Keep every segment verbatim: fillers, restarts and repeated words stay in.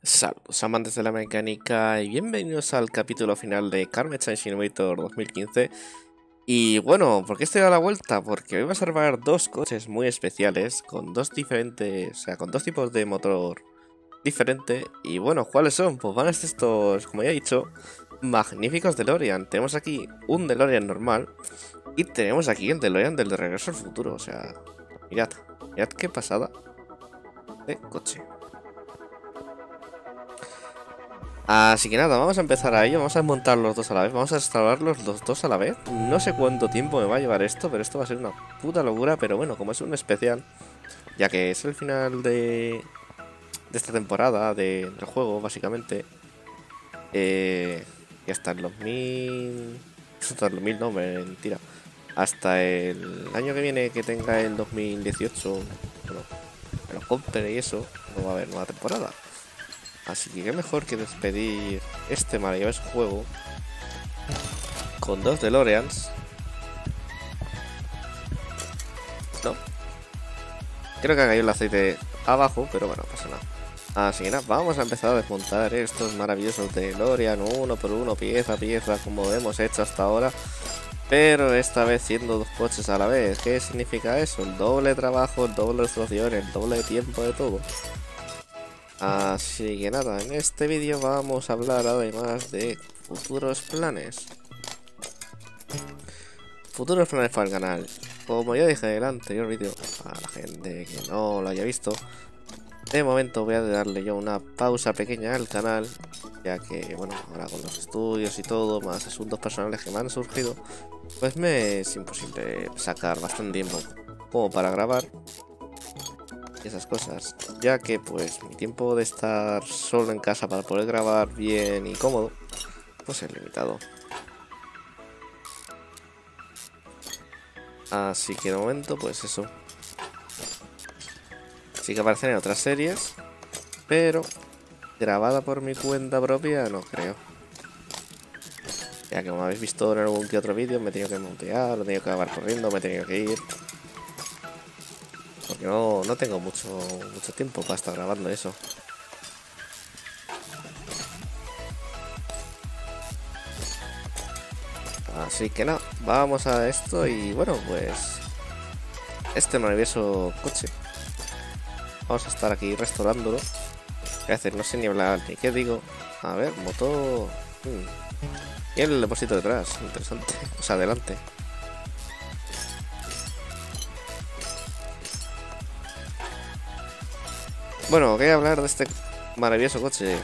Saludos amantes de la mecánica y bienvenidos al capítulo final de Car Mechanic Simulator dos mil quince. Y bueno, ¿por qué estoy a la vuelta? Porque hoy vas a reparar dos coches muy especiales con dos diferentes, o sea, con dos tipos de motor diferente. Y bueno, ¿cuáles son? Pues van a ser estos, como ya he dicho, magníficos DeLorean. Tenemos aquí un DeLorean normal y tenemos aquí el DeLorean del de Regreso al Futuro. O sea, mirad, mirad qué pasada de coche. Así que nada, vamos a empezar a ello, vamos a desmontar los dos a la vez, vamos a instalarlos los dos a la vez. No sé cuánto tiempo me va a llevar esto, pero esto va a ser una puta locura, pero bueno, como es un especial, ya que es el final de, de esta temporada de, del juego, básicamente, eh, y hasta el dos mil... Hasta el dos mil, no, mentira. Hasta el año que viene que tenga el dos mil dieciocho, bueno, me lo compre y eso, no va a haber nueva temporada. Así que qué mejor que despedir este maravilloso juego con dos DeLoreans. No. Creo que ha caído el aceite abajo, pero bueno, no pasa nada. Así que nada, vamos a empezar a desmontar estos maravillosos DeLorean uno por uno, pieza a pieza, como hemos hecho hasta ahora. Pero esta vez siendo dos coches a la vez. ¿Qué significa eso? El doble trabajo, el doble destrucción, el doble de tiempo de todo. Así que nada, en este vídeo vamos a hablar además de futuros planes. Futuros planes para el canal. Como ya dije en el anterior vídeo, a la gente que no lo haya visto, de momento voy a darle yo una pausa pequeña al canal, ya que, bueno, ahora con los estudios y todo, más asuntos personales que me han surgido, pues me es imposible sacar bastante tiempo como para grabar esas cosas, ya que pues mi tiempo de estar solo en casa para poder grabar bien y cómodo pues es limitado. Así que de momento pues eso. Sí que aparecen en otras series, pero grabada por mi cuenta propia no creo, ya que como habéis visto en algún que otro vídeo me he tenido que montear, me he tenido que acabar corriendo, me he tenido que ir. Porque no, no tengo mucho, mucho tiempo para estar grabando eso. Así que nada, vamos a esto y bueno, pues este maravilloso coche vamos a estar aquí restaurándolo. ¿Qué hacer? No sé ni hablar ni qué digo. A ver, motor... Hmm. Y el depósito detrás, interesante. O sea, adelante. Bueno, voy a hablar de este maravilloso coche.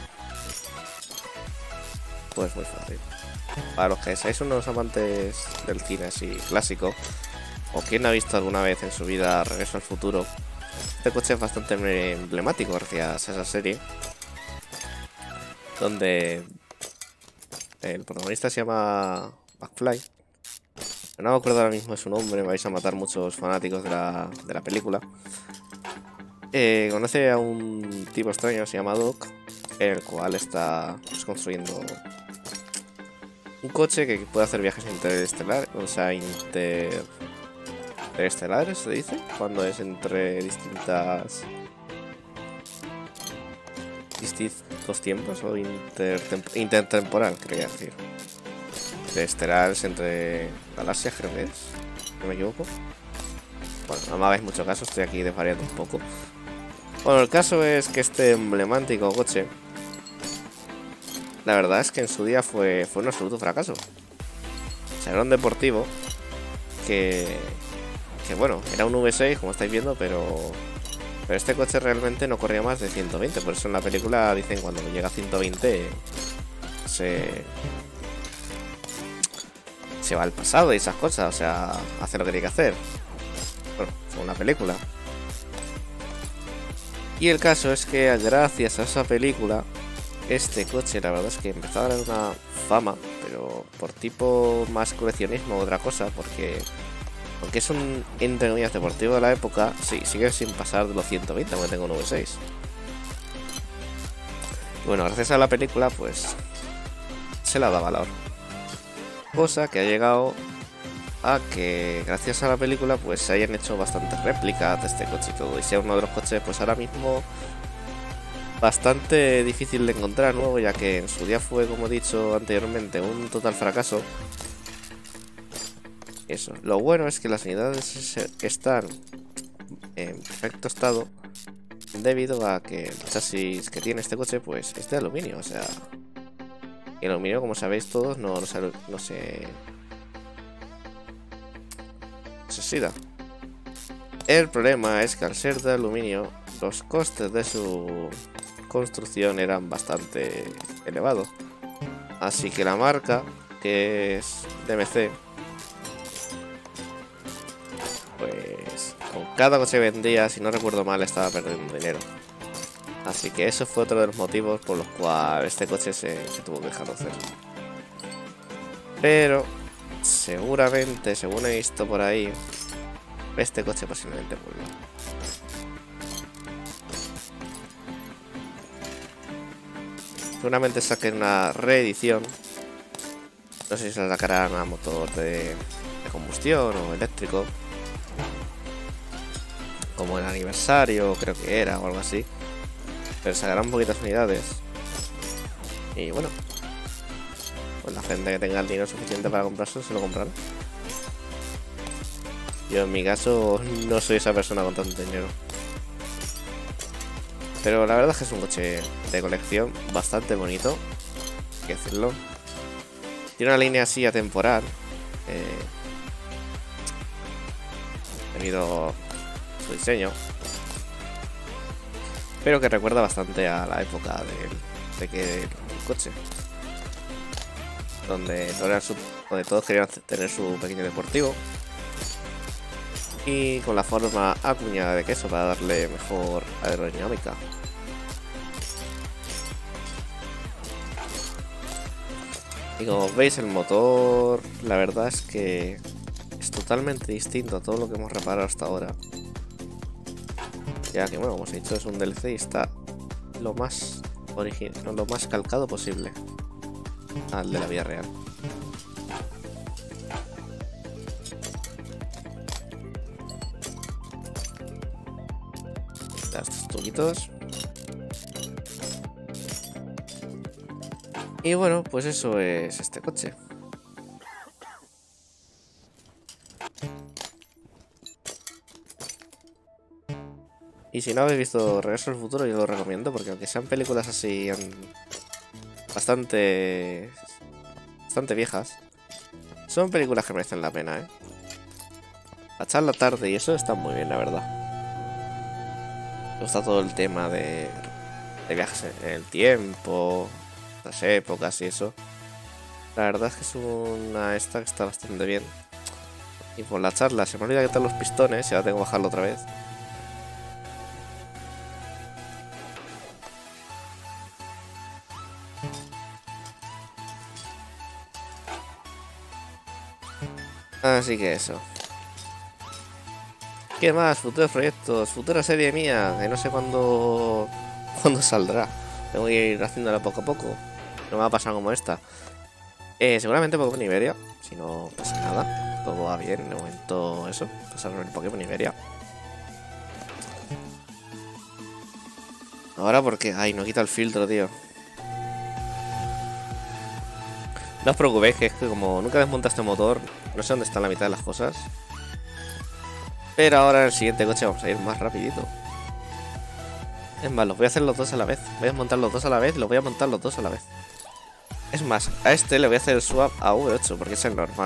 Pues muy fácil. Para los que seáis unos amantes del cine así clásico, o quien ha visto alguna vez en su vida Regreso al Futuro, este coche es bastante emblemático gracias a esa serie, donde el protagonista se llama McFly. No me acuerdo ahora mismo de su nombre, me vais a matar muchos fanáticos de la, de la película. Eh, conoce a un tipo extraño, se llama Doc, el cual está pues, construyendo un coche que puede hacer viajes interestelares, o sea, inter... interestelares se dice, cuando es entre distintas distintos tiempos, o intertemp... intertemporal, quería decir. Interestelares entre galaxias, creo que es, no me equivoco. Bueno, no me hagáis mucho caso, estoy aquí desvariando un poco. Bueno, el caso es que este emblemático coche, la verdad es que en su día fue, fue un absoluto fracaso. O sea, era un deportivo que, que bueno, era un V seis, como estáis viendo, pero, pero este coche realmente no corría más de ciento veinte. Por eso en la película dicen cuando llega a ciento veinte se, se va al pasado y esas cosas. O sea, hace lo que tiene que hacer. Bueno, según la película. Y el caso es que gracias a esa película, este coche la verdad es que empezó a dar una fama, pero por tipo más coleccionismo o otra cosa, porque aunque es un entre comillas deportivo de la época, sí, sigue sin pasar de los ciento veinte, aunque tengo un V seis. Y bueno, gracias a la película pues se le da valor. Cosa que ha llegado a que gracias a la película pues se hayan hecho bastantes réplicas de este coche y todo, y sea uno de los coches pues ahora mismo bastante difícil de encontrar nuevo, ya que en su día fue, como he dicho anteriormente, un total fracaso. Eso. Lo bueno es que las unidades están en perfecto estado debido a que el chasis que tiene este coche pues es de aluminio, o sea, el aluminio, como sabéis todos, no, no, se, no se no se oxida. El problema es que al ser de aluminio los costes de su construcción eran bastante elevados, así que la marca, que es D M C, pues con cada coche que vendía, si no recuerdo mal, estaba perdiendo dinero. Así que eso fue otro de los motivos por los cuales este coche se, se tuvo que dejar de hacer. Pero seguramente, según he visto por ahí, este coche posiblemente vuelva. Seguramente saquen una reedición. No sé si se la sacarán a motor de, de combustión o eléctrico, como el aniversario, creo que era, o algo así. Pero sacarán poquitas unidades. Y bueno, pues la gente que tenga el dinero suficiente para comprarse se lo comprará. Yo en mi caso no soy esa persona con tanto dinero. Pero la verdad es que es un coche de colección bastante bonito, hay que decirlo. Tiene una línea así atemporal, eh, debido a su diseño, pero que recuerda bastante a la época de, de que el coche, donde, no era su, donde todos querían tener su pequeño deportivo, y con la forma acuñada de queso para darle mejor aerodinámica. Y como veis, el motor, la verdad es que es totalmente distinto a todo lo que hemos reparado hasta ahora, ya que, bueno, como os he dicho, es un D L C y está lo más original, lo más calcado posible al de la vida real. Estos truquitos. Y bueno, pues eso es este coche. Y si no habéis visto Regreso al Futuro, yo lo recomiendo, porque aunque sean películas así bastante bastante viejas, son películas que merecen la pena, ¿eh? Echar la tarde y eso está muy bien, la verdad. Me gusta todo el tema de, de viajes en el tiempo, las épocas y eso. La verdad es que es una esta que está bastante bien. Y por la charla se me olvida quitar los pistones y ahora tengo que bajarlo otra vez. Así que eso. ¿Qué más? Futuros proyectos, futura serie mía, que no sé cuándo, cuándo saldrá. Tengo que ir haciéndola poco a poco. No me va a pasar como esta. Eh, seguramente Pokémon Iberia, si no pasa nada. Todo va bien, de momento eso. Pasar el Pokémon Iberia. Ahora porque... Ay, no quita el filtro, tío. No os preocupéis, que es que como nunca desmonta este motor, no sé dónde está la mitad de las cosas. Pero ahora en el siguiente coche vamos a ir más rapidito. Es más, los voy a hacer los dos a la vez. Voy a desmontar los dos a la vez y los voy a montar los dos a la vez. Es más, a este le voy a hacer el swap a V ocho porque es el normal.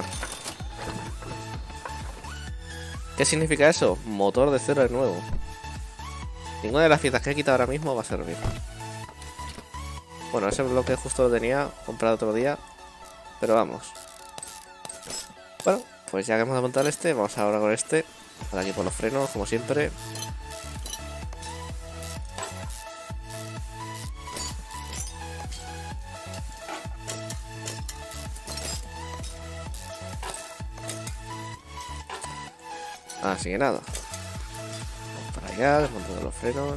¿Qué significa eso? Motor de cero de nuevo. Ninguna de las piezas que he quitado ahora mismo va a servir. Bueno, ese bloque justo lo tenía comprado otro día. Pero vamos. Bueno, pues ya que hemos montado este, vamos ahora con este. Por aquí por los frenos, como siempre. Así que nada. Vamos para allá, desmontando los frenos.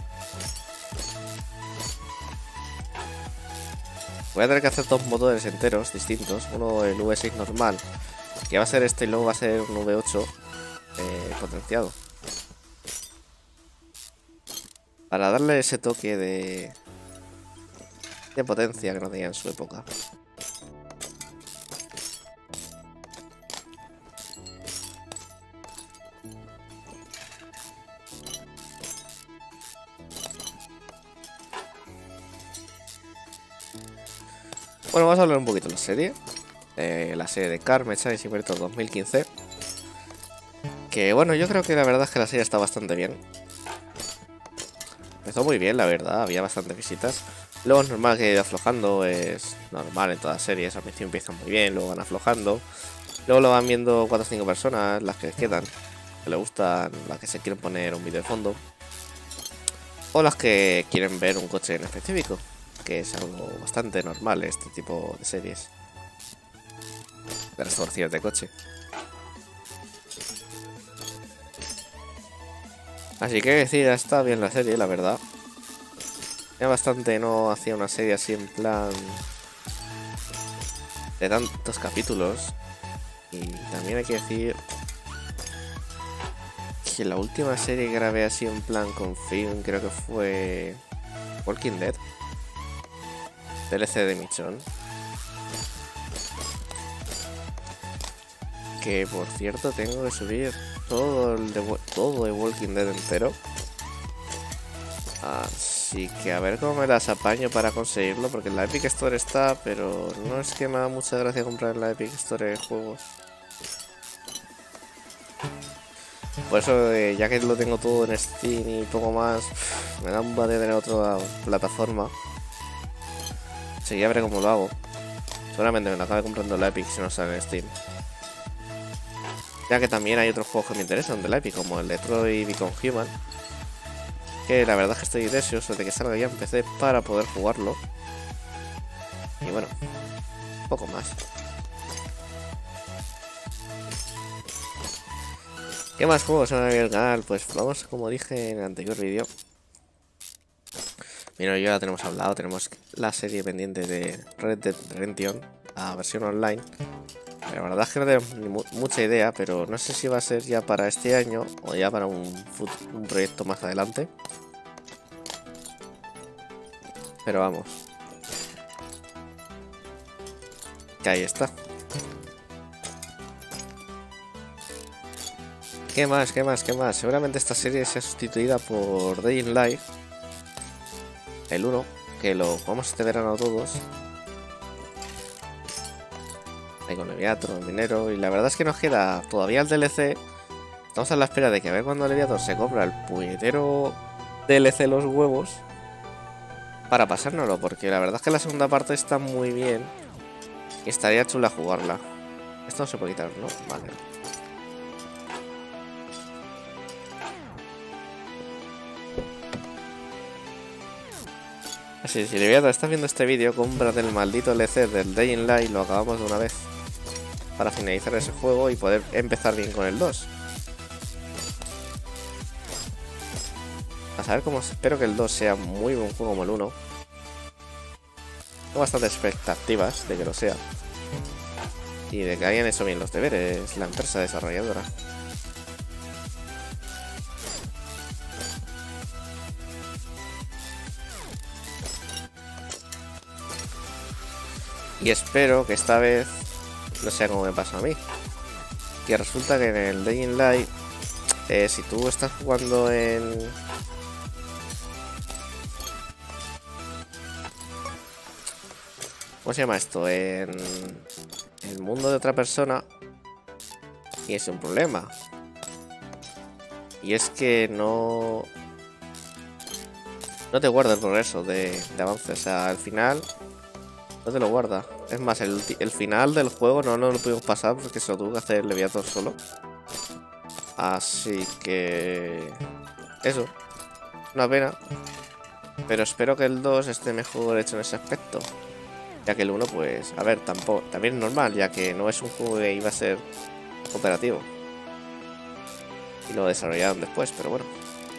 Voy a tener que hacer dos motores enteros distintos. Uno el V seis normal, que va a ser este, y luego va a ser un V ocho eh, potenciado. Para darle ese toque de, de potencia que no tenía en su época. Bueno, vamos a hablar un poquito de la serie. Eh, la serie de Carmen Sandi's Inventor dos mil quince. Que bueno, yo creo que la verdad es que la serie está bastante bien. Empezó muy bien, la verdad, había bastantes visitas. Luego es normal que ir aflojando, es normal en todas las series. Al principio empiezan muy bien, luego van aflojando. Luego lo van viendo cuatro o cinco personas, las que quedan, que les gustan, las que se quieren poner un vídeo de fondo. O las que quieren ver un coche en específico, que es algo bastante normal este tipo de series de restauraciones de coche. Así que decir, está bien la serie, la verdad. Ya bastante no hacía una serie así en plan de tantos capítulos. Y también hay que decir que la última serie que grabé así en plan con film creo que fue Walking Dead, D L C de Michonne. Que por cierto tengo que subir todo el de, todo de Walking Dead entero. Así que a ver cómo me las apaño para conseguirlo, porque en la Epic Store está, pero no es que me da mucha gracia comprar en la Epic Store juegos. Por eso, eh, ya que lo tengo todo en Steam y poco más, me da un bate tener otra plataforma. Así que ya veré cómo lo hago. Seguramente me lo acabe comprando en la Epic si no sale en Steam. Ya que también hay otros juegos que me interesan de la Epic, como el Detroit Become Human. Que la verdad es que estoy deseoso de que salga ya en P C para poder jugarlo. Y bueno, poco más. ¿Qué más juegos van a ver el canal? Pues vamos, como dije en el anterior vídeo. Mira, ya tenemos hablado, tenemos la serie pendiente de Red Dead Redemption, la versión online. La verdad es que no tengo ni mu mucha idea, pero no sé si va a ser ya para este año o ya para un, un proyecto más adelante. Pero vamos. Que ahí está. ¿Qué más? ¿Qué más? ¿Qué más? Seguramente esta serie sea sustituida por Dying Light, el uno, que lo jugamos este verano todos. Ahí con Leviathan, el minero. Y la verdad es que nos queda todavía el D L C. Estamos a la espera de que a ver cuando Leviathan se compra el puñetero D L C los huevos para pasárnoslo, porque la verdad es que la segunda parte está muy bien y estaría chula jugarla. Esto no se puede quitar, ¿no? Vale. Así, si Leviathan estás viendo este vídeo, cómprate el maldito D L C del Dying Light y lo acabamos de una vez para finalizar ese juego y poder empezar bien con el dos. A saber cómo, espero que el dos sea muy buen juego como el uno. Tengo bastantes expectativas de que lo sea. Y de que hayan hecho bien los deberes la empresa desarrolladora. Y espero que esta vez no sea como me pasa a mí. Que resulta que en el Dying Light, eh, si tú estás jugando en... ¿Cómo se llama esto? En el mundo de otra persona, y es un problema. Y es que no... No te guarda el progreso de, de avance. O sea, al final no te lo guarda. Es más, el, el final del juego no, no lo pudimos pasar porque se lo tuvo que hacer Leviathan solo. Así que... Eso. Una pena. Pero espero que el dos esté mejor hecho en ese aspecto. Ya que el uno, pues, a ver, tampoco, también es normal, ya que no es un juego que iba a ser cooperativo. Y lo desarrollaron después, pero bueno.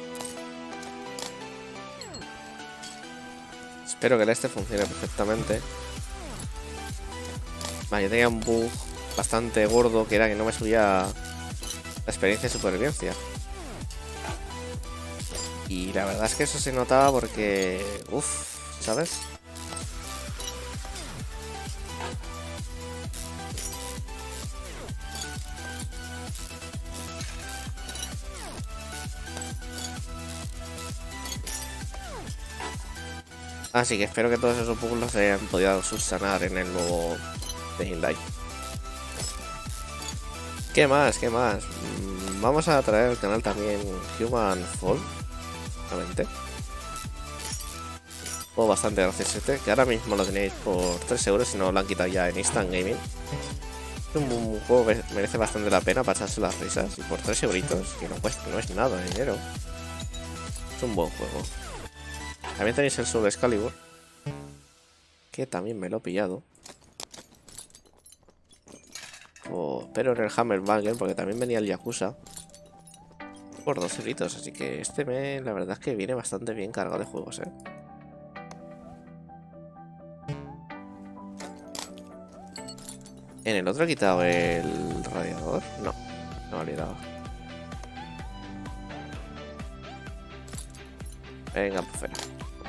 Espero que el este funcione perfectamente. Vale, yo tenía un bug bastante gordo, que era que no me subía la experiencia de supervivencia. Y la verdad es que eso se notaba porque... Uff, ¿sabes? Así que espero que todos esos bugs los hayan podido subsanar en el nuevo de Hyundai. ¿Qué más? ¿Qué más? Mm, Vamos a traer al canal también Human Fall. Realmente. Juego bastante graciosete, que ahora mismo lo tenéis por tres euros si no lo han quitado ya en Instant Gaming. Es un, un juego que merece bastante la pena para echarse las risas. Y por tres euritos, que no, cuesta, no es nada de dinero. Es un buen juego. También tenéis el Soul Excalibur, que también me lo he pillado. Oh, pero en el Hammerbanger, porque también venía el Yakuza. Por dos euritos, así que este me, la verdad es que viene bastante bien cargado de juegos, eh. ¿En el otro he quitado el radiador? No, no me olvidaba. Venga, pues fuera.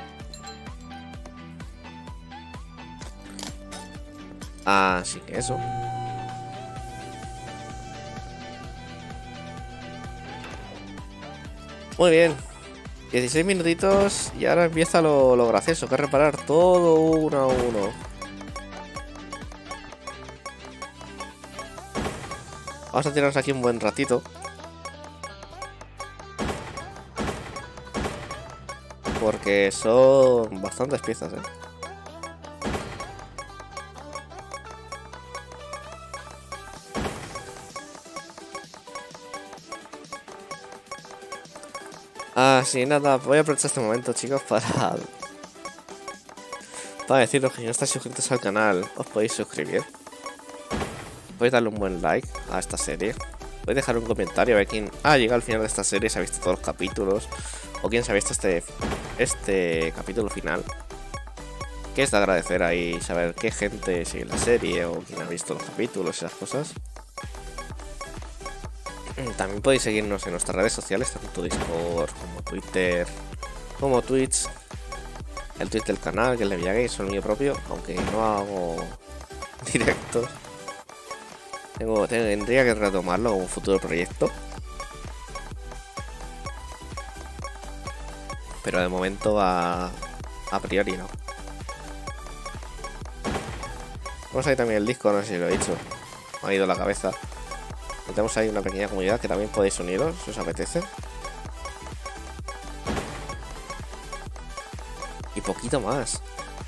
Así que eso. Muy bien. dieciséis minutitos y ahora empieza lo, lo gracioso, que es reparar todo uno a uno. Vamos a tirarnos aquí un buen ratito. Porque son bastantes piezas, eh. Así nada, voy a aprovechar este momento, chicos, para... Para deciros que si no estáis suscritos al canal, os podéis suscribir. Podéis darle un buen like a esta serie. Podéis dejar un comentario a ver quién ha llegado al final de esta serie, se ha visto todos los capítulos. O quién se ha visto este, este capítulo final. Que es de agradecer ahí saber qué gente sigue la serie o quién ha visto los capítulos y esas cosas. También podéis seguirnos en nuestras redes sociales, tanto Discord como Twitter, como Twitch. El Twitch del canal, que es de Villagames, el mío propio, aunque no hago directos. Tengo, tendría que retomarlo como un futuro proyecto. Pero de momento a, a priori no. Vamos ahí también el Discord, no sé si lo he dicho. Me ha ido la cabeza. Tenemos ahí una pequeña comunidad que también podéis uniros si os apetece. Y poquito más.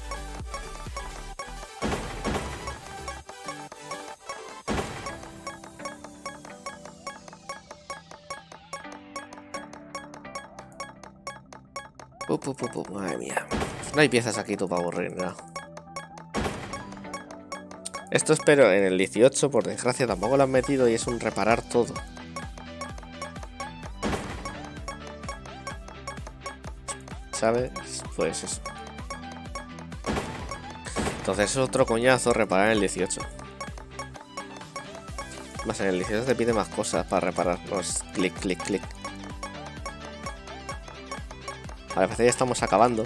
Uh, uh, uh, uh, madre mía. No hay piezas aquí tú para aburrir, ¿no? Esto espero en el dieciocho, por desgracia tampoco lo han metido y es un reparar todo. ¿Sabes? Pues eso. Entonces es otro coñazo reparar en el dieciocho. Más en el dieciocho te pide más cosas para reparar. No es clic, clic, clic. A ver, ya estamos acabando.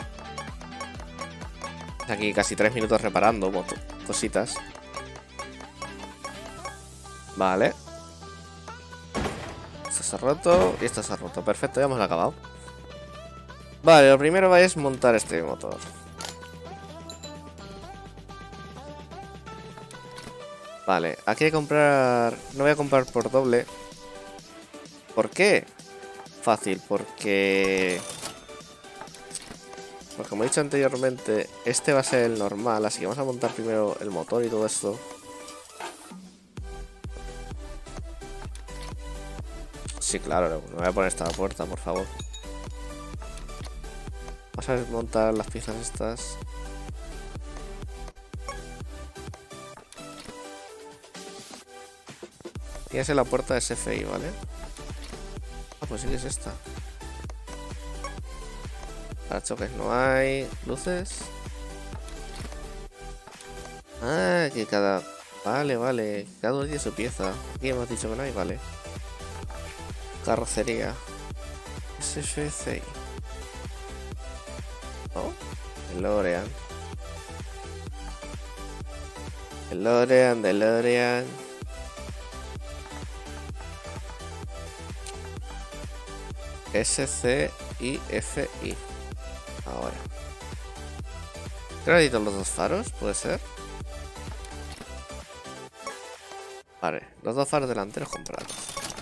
Aquí casi tres minutos reparando cositas. Vale. Esto se ha roto y esto se ha roto. Perfecto, ya hemos acabado. Vale, lo primero es montar este motor. Vale, aquí hay que comprar... No voy a comprar por doble. ¿Por qué? Fácil, porque... Pues como he dicho anteriormente, este va a ser el normal, así que vamos a montar primero el motor y todo esto. Sí, claro, no voy a poner esta puerta, por favor. Vamos a montar las piezas estas. Tienes en la puerta de S F I, ¿vale? Ah, pues sí que es esta. Para choques no hay. Luces. Ah, que cada... Vale, vale. Cada uno tiene su pieza. Aquí hemos dicho que no hay, vale. Carrocería. S F C I. ¿No? DeLorean. DeLorean, DeLorean. S C I F I. Ahora. ¿Crédito los dos faros? ¿Puede ser? Vale, los dos faros delanteros comprados.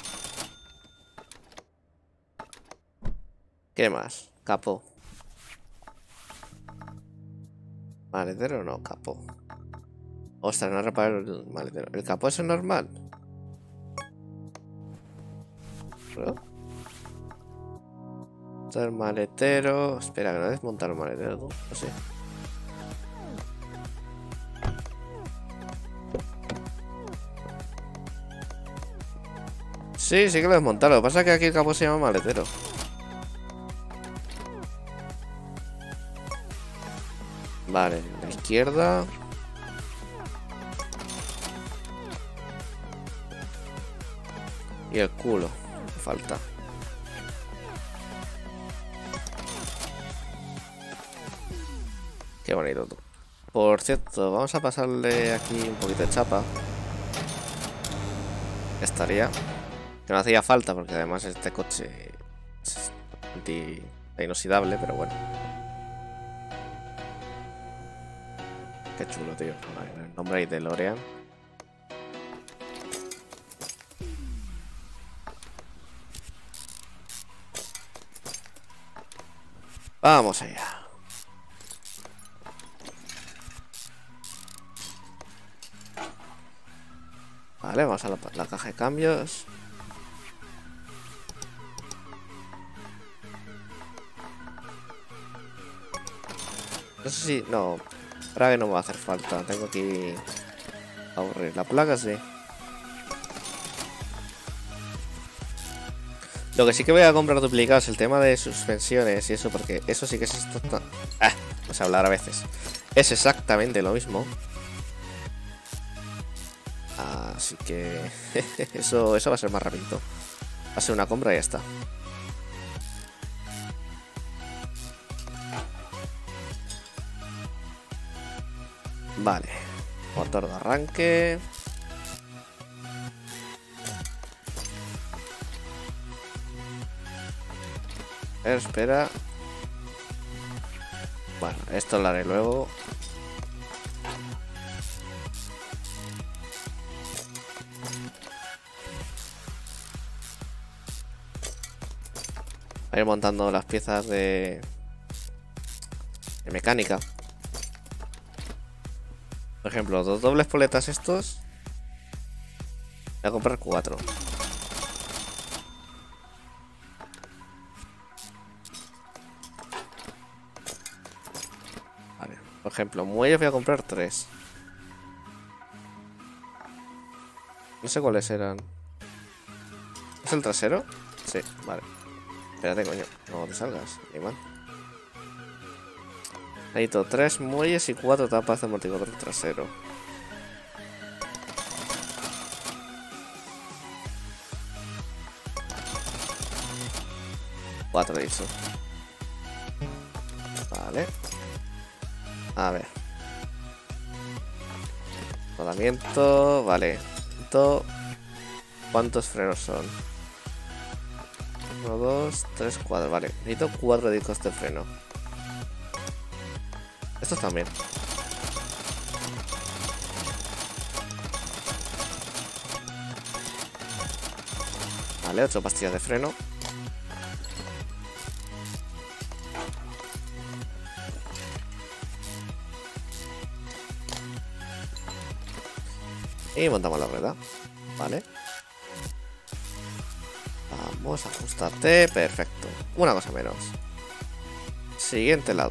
¿Qué más? Capó. Maletero no, capó. Ostras, no reparo el maletero. ¿El capó es el normal? ¿No? El maletero. Espera, que no desmontar el maletero, tú. No sé. Sí, sí que lo desmontaron. Lo que pasa es que aquí el capó se llama maletero. Vale, la izquierda. Y el culo. Falta. Qué bonito tú. Por cierto, vamos a pasarle aquí un poquito de chapa. Estaría. Que no hacía falta porque además este coche es anti inoxidable, pero bueno. Qué chulo, tío. El nombre ahí de DeLorean. Vamos allá. Vale, vamos a la, la caja de cambios. No sé si... No, para que no me va a hacer falta. Tengo aquí... aburrir. La placa sí. Lo que sí que voy a comprar duplicado es el tema de suspensiones y eso, porque eso sí que es esto. Ah, no sé hablar a veces. Es exactamente lo mismo. Así que eso, eso va a ser más rápido. Va a ser una compra y ya está. Vale. Motor de arranque. A ver, espera. Bueno, esto lo haré luego. A ir montando las piezas de, de mecánica. Por ejemplo, dos dobles poletas estos. Voy a comprar cuatro. Vale. Por ejemplo, muelles voy a comprar tres. No sé cuáles eran. ¿Es el trasero? Sí, vale. Espérate, coño. No te salgas, ni mal. Necesito tres muelles y cuatro tapas de amortiguador trasero. Cuatro de eso. Vale. A ver. Rodamiento. Vale. ¿Cuántos frenos son? Uno, dos, tres, cuatro. Vale. Necesito cuatro discos de freno. Estos también. Vale, ocho pastillas de freno. Y montamos la rueda. Vale. Vamos a ajustarte. Perfecto. Una cosa menos. Siguiente lado.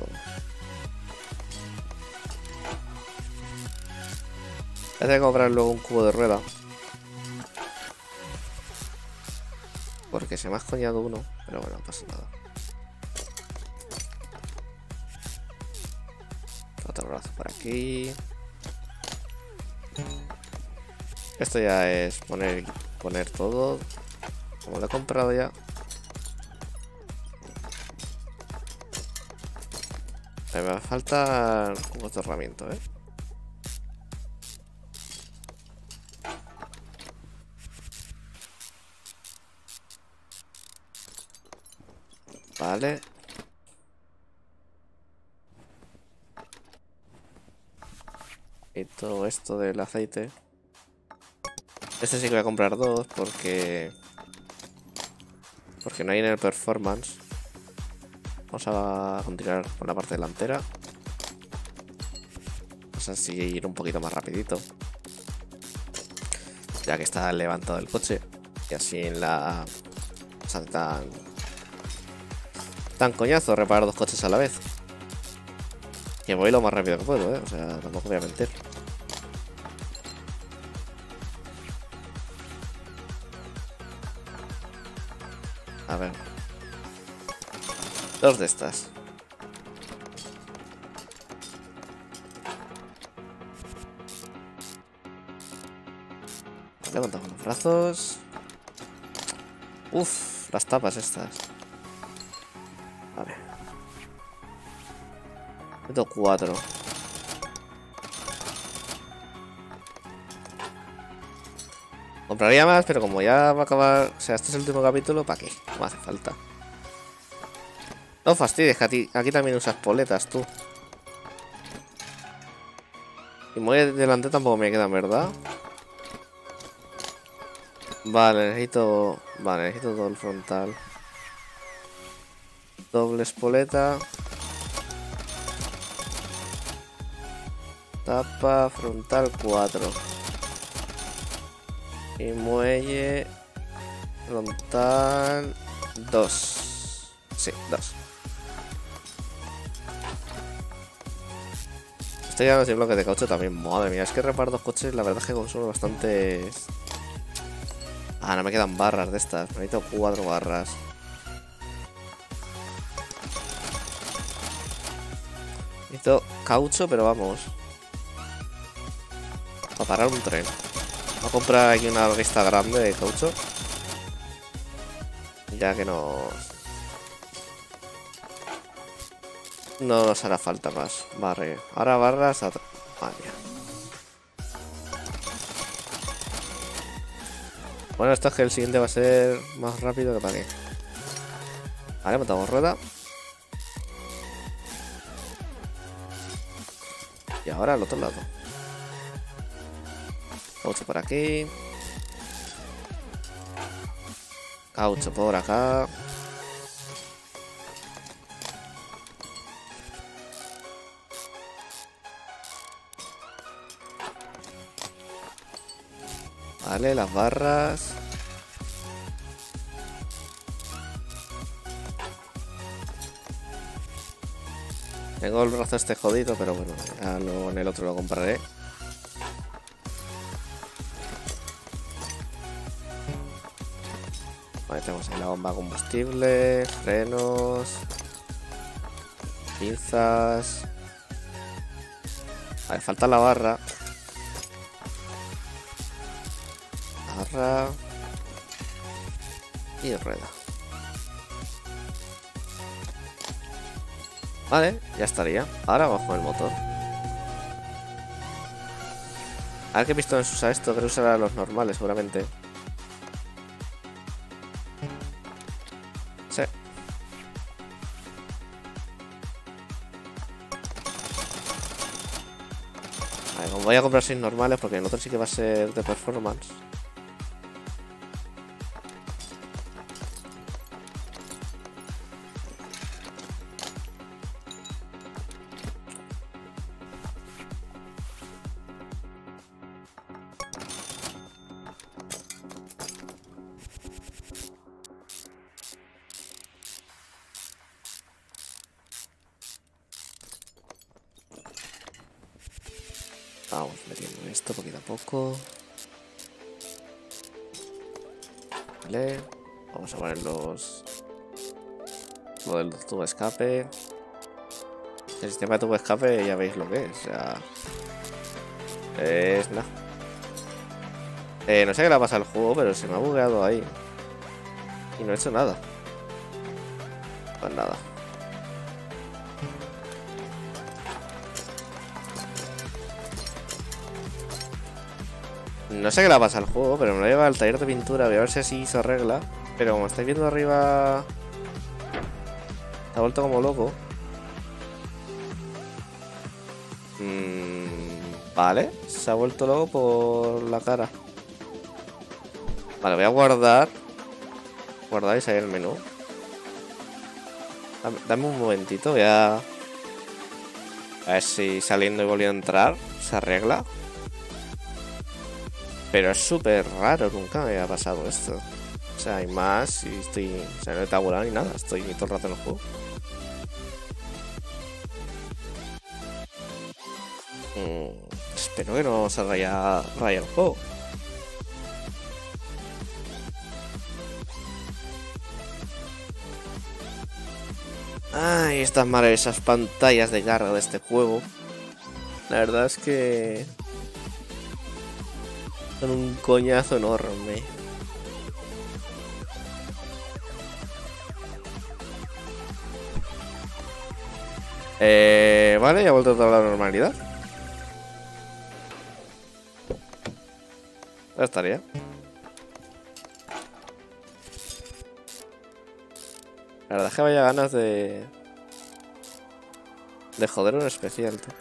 Voy a comprar luego un cubo de rueda. Porque se me ha escoñado uno. Pero bueno, no pasa nada. Otro brazo por aquí. Esto ya es poner, poner todo. Como lo he comprado ya. Me va a faltar un cerramiento, ¿eh? Vale. Y todo esto del aceite. Este sí que voy a comprar dos porque... Porque no hay en el performance. Vamos a continuar con la parte delantera. Vamos a seguir un poquito más rapidito. Ya que está levantado el coche. Y así en la... O sea, tan... Tan coñazo reparar dos coches a la vez. Que voy lo más rápido que puedo, ¿eh? O sea, tampoco voy a mentir. A ver. Dos de estas. Levantamos los brazos. Uf, las tapas estas. A ver. Meto cuatro. Compraría más, pero como ya va a acabar... O sea, este es el último capítulo, ¿para qué? No hace falta. No fastidies, que a ti, aquí también usas poletas, tú. Y muy delante tampoco me quedan, ¿verdad? Vale, necesito... Vale, necesito todo el frontal. Doble espoleta. Tapa frontal cuatro. Y muelle frontal dos. Sí, dos. Esto ya no es el bloque de caucho también. Madre mía, es que reparo dos coches, la verdad es que consumo bastantes. Ah, no me quedan barras de estas. Necesito cuatro barras. Necesito caucho, pero vamos. Para parar un tren. Voy a comprar aquí una lista grande de caucho. Ya que no... No nos hará falta más. Vale. Ahora barras a... Madre mía. Bueno, esto es que el siguiente va a ser más rápido que para qué. Vale, montamos rueda. Y ahora al otro lado. Caucho por aquí. Caucho por acá. Vale, las barras. Tengo el brazo este jodido, pero bueno, ya luego en el otro lo compraré. Vale, tenemos ahí la bomba combustible, frenos, pinzas. Vale, falta la barra. Barra. Y rueda. Vale, ya estaría. Ahora vamos con el motor. A ver qué pistones usa esto. Creo que usará los normales, seguramente. Sí. Vale, como voy a comprar seis normales, porque el otro sí que va a ser de performance. Vamos metiendo esto poquito a poco. Vale. Vamos a poner los... Lo del tubo de escape. El sistema de tubo de escape ya veis lo que es. O sea... Es nada. Eh, no sé qué le ha pasado al juego, pero se me ha bugueado ahí. Y no he hecho nada. Pues nada. No sé qué le pasa al juego, pero me lo lleva al taller de pintura. Voy a ver si así se arregla. Pero como estáis viendo arriba... Se ha vuelto como loco. Mm, vale, se ha vuelto loco por la cara. Vale, voy a guardar. Guardar y salir el menú. Dame, dame un momentito, voy a... A ver si saliendo y volviendo a entrar se arregla. Pero es súper raro, nunca me había pasado esto. O sea, hay más y estoy... O sea, no he tabulado ni nada, estoy todo el rato en el juego. Mm, espero que no se raya, raya el juego. Ay, estas maravillosas pantallas de carga de este juego. La verdad es que... son un coñazo enorme. Eh, vale, ya ha vuelto a toda la normalidad. Ya estaría. La verdad es que vaya ganas de... De joder un especial, tú.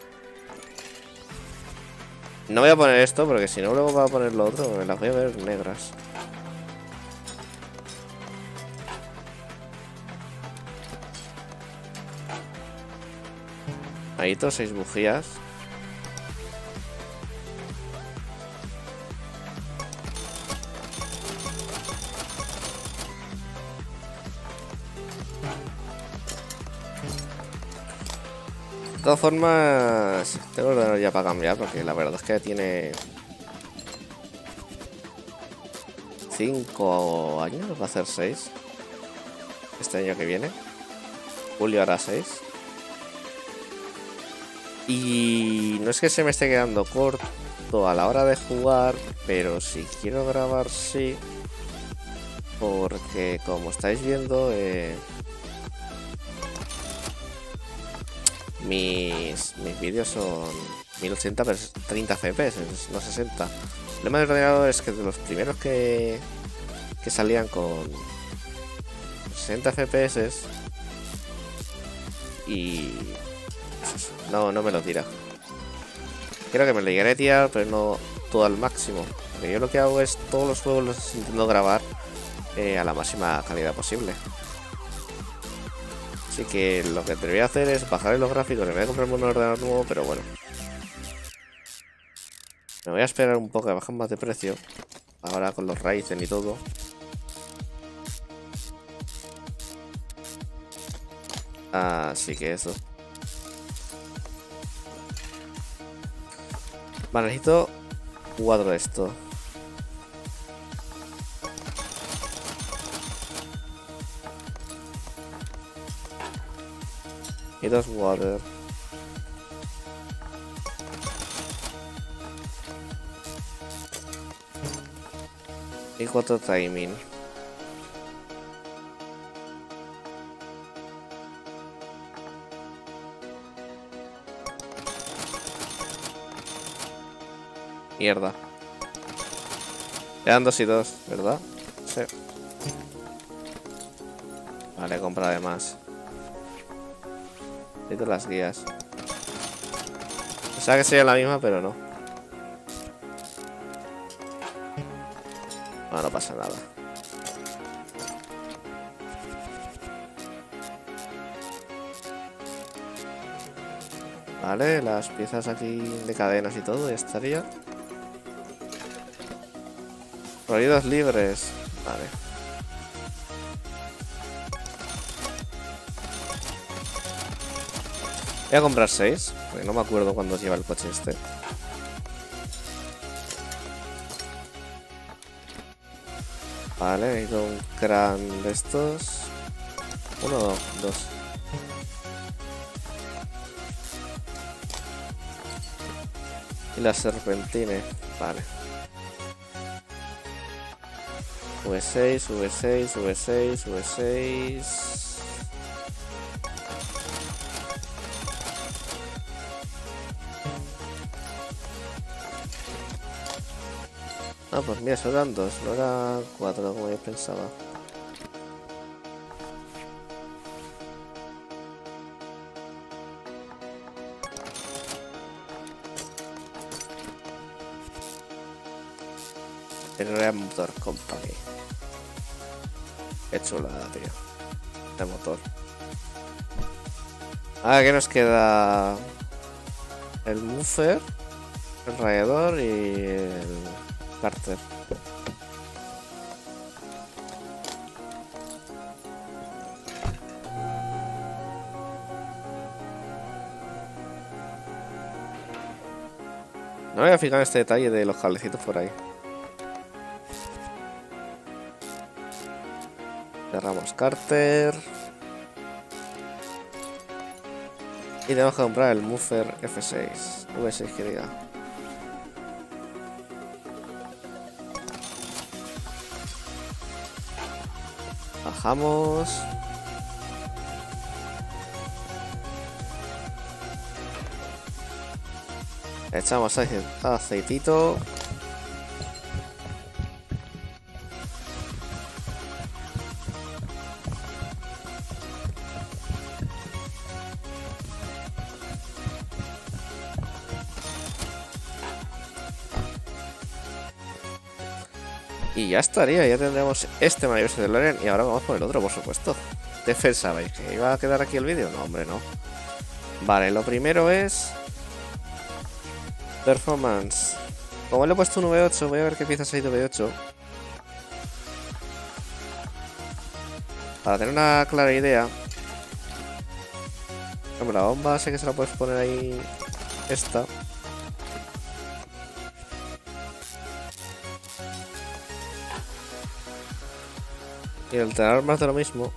No voy a poner esto porque si no luego va a poner lo otro. Me las voy a ver negras. Ahí todos seis bujías. De todas formas, tengo el ordenador ya para cambiar porque la verdad es que tiene cinco años, va a ser seis este año que viene. Julio hará seis. Y no es que se me esté quedando corto a la hora de jugar, pero si quiero grabar sí. Porque como estáis viendo, eh, mis, mis vídeos son mil ochenta pero treinta F P S, no sesenta. El problema del ordenador es que de los primeros que, que salían con sesenta F P S y no, no me lo tira. Creo que me lo llegaré a tirar, pero no todo al máximo. Porque yo lo que hago es todos los juegos los intento grabar eh, a la máxima calidad posible. Así que lo que te voy a hacer es bajar los gráficos. Me voy a comprarme un ordenador nuevo, pero bueno. Me voy a esperar un poco a bajar más de precio. Ahora con los Ryzen y todo. Así que eso. Vale, necesito cuatro de esto. Y dos water. Y cuatro timing. Mierda. Le dan dos y dos, ¿verdad? Sí. Vale, compra además. Necesito las guías. Pensaba que sería la misma, pero no. No, no pasa nada. Vale, las piezas aquí de cadenas y todo, ya estaría. Ruidos libres. Vale. Voy a comprar seis, porque no me acuerdo cuándo lleva el coche este. Vale, necesito un crán de estos. Uno o dos. Y la serpentine. Vale. V seis, V seis, V seis, V seis. Ah, pues mira, solo eran dos, no eran cuatro como yo pensaba. El Real Motor Company. Qué chulada, tío. De motor. Ahora que nos queda el buffer, el radiador y el cárter. No me voy a fijar en este detalle de los cablecitos por ahí. Cerramos cárter. Y tenemos que comprar el muffler F seis. V seis que diga. Bajamos. Echamos aceitito. Y ya estaría, ya tendremos este maravilloso DeLorean. Y ahora vamos por el otro, por supuesto. Defensa, ¿veis que iba a quedar aquí el vídeo? No, hombre, no. Vale, lo primero es performance. Como le he puesto un V ocho, voy a ver qué piezas hay de V ocho. Para tener una clara idea. Hombre, la bomba sé que se la puedes poner ahí. Esta. Y el tener más de lo mismo.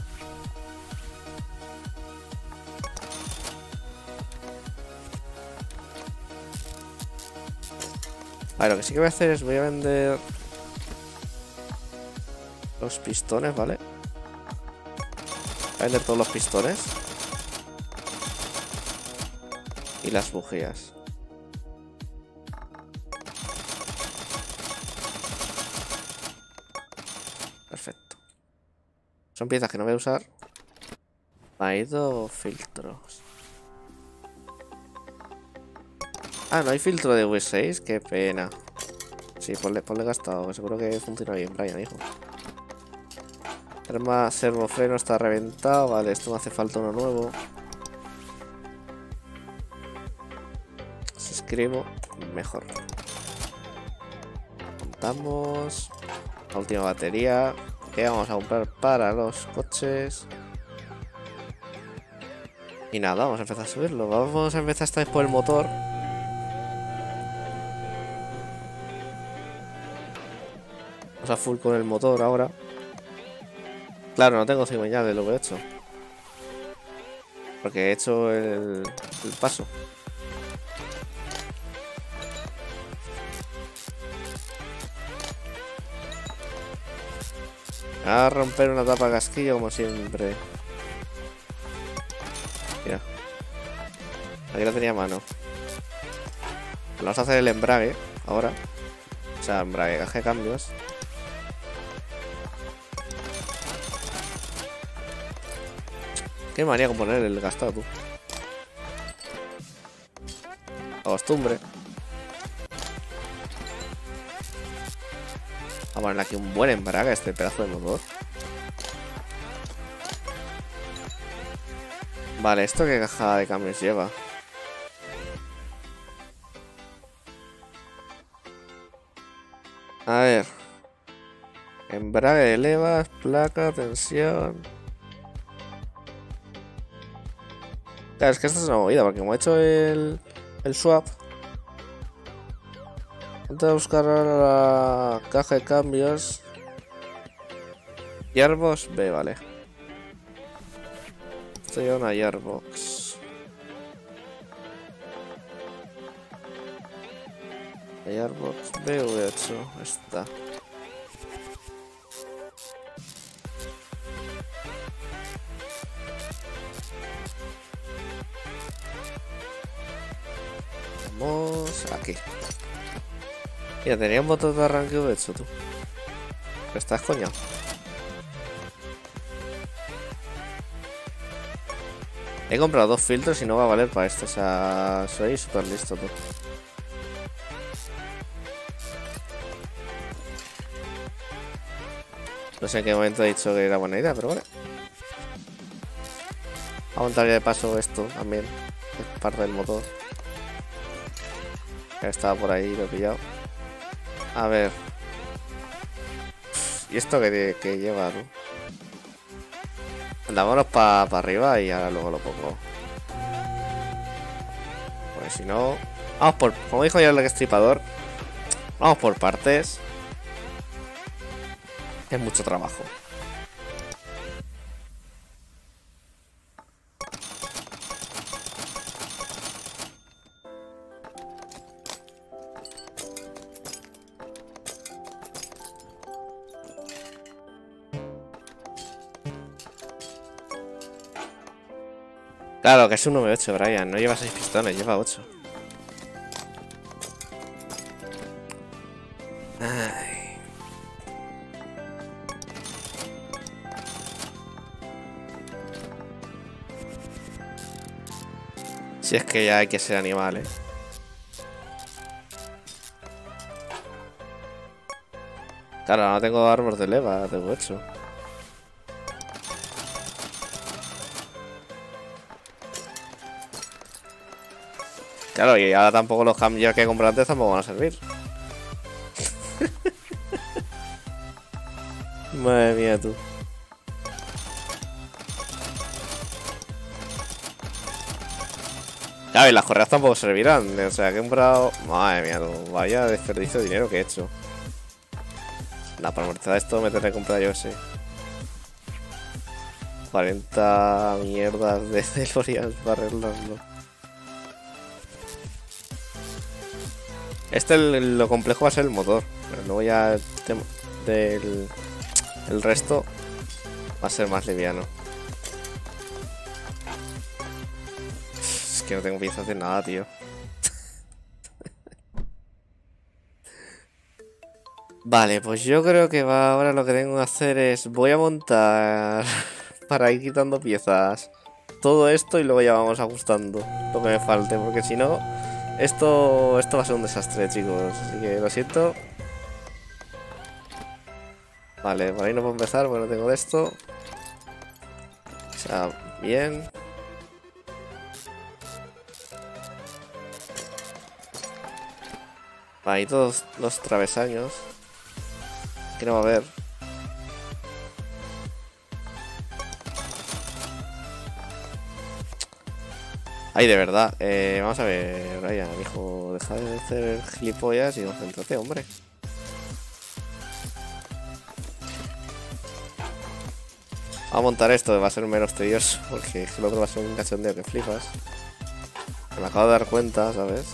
A ver, lo que sí que voy a hacer es voy a vender los pistones, ¿vale? Voy a vender todos los pistones. Y las bujías. Perfecto. Son piezas que no voy a usar. Ha ido filtros. Ah, no hay filtro de V seis, qué pena. Sí, ponle, ponle gastado, que seguro que funciona bien, Brian, hijo. Arma servofreno está reventado. Vale, esto me hace falta uno nuevo. Si escribo, mejor. Montamos. La última batería que vamos a comprar para los coches. Y nada, vamos a empezar a subirlo. Vamos a empezar esta vez por el motor. Vamos a full con el motor ahora. Claro, no tengo cigüeñal de lo que he hecho. Porque he hecho el, el paso. A romper una tapa casquillo como siempre. Mira. Aquí la tenía a mano. Vamos a hacer el embrague ahora. O sea, embrague, caja de cambios. Qué manía con poner el gastado, tú. La costumbre. Vamos a ponerle aquí un buen embrague a este pedazo de motor. Vale, ¿esto qué caja de cambios lleva? A ver. Embrague de levas, placa, tensión. Claro, es que esta es una movida, porque como he hecho el, el swap. Antes de buscar ahora la caja de cambios. Gearbox B, vale. Esto lleva una Gearbox. Gearbox B V ocho, esta. Vamos aquí. Mira, tenía un botón de arranque hecho tú. ¿Estás coño? He comprado dos filtros y no va a valer para esto. O sea, soy súper listo tú. No sé en qué momento he dicho que era buena idea, pero bueno. Vamos a montar ya de paso esto también. Es parte del motor. Que estaba por ahí, lo he pillado. A ver. ¿Y esto qué, qué lleva, tú? Andámonos para pa arriba y ahora luego lo pongo. Pues si no... Vamos por... Como dijo ya el Extripador, vamos por partes. Es mucho trabajo. Claro, que es un nueve ocho, Brian. No lleva seis pistones, lleva ocho. Ay. Si es que ya hay que ser animal, eh. Claro, no tengo árbol de leva, tengo ocho. Claro, y ahora tampoco los cambios que he comprado antes tampoco van a servir. Madre mía, tú. Claro, y las correas tampoco servirán. O sea, que he comprado... Madre mía, tú. Vaya desperdicio de dinero que he hecho. La para amortizar esto me tendré que comprar yo ese. cuarenta mierdas de DeLorean para arreglarlo. Este el, lo complejo va a ser el motor, pero luego ya el tema del el resto va a ser más liviano. Es que no tengo piezas de nada, tío. Vale, pues yo creo que va, ahora lo que tengo que hacer es... Voy a montar para ir quitando piezas todo esto y luego ya vamos ajustando lo que me falte, porque si no... Esto, esto va a ser un desastre, chicos, así que lo siento. Vale, por ahí no puedo empezar, porque no tengo de esto. O sea, bien. Ahí todos los travesaños. Que no va a haber. Ay, de verdad. Eh, vamos a ver, Brian, hijo. Deja de hacer gilipollas y concéntrate, hombre. Vamos a montar esto, va a ser menos tedioso. Porque el otro va a ser un cachondeo que flipas. Me acabo de dar cuenta, ¿sabes?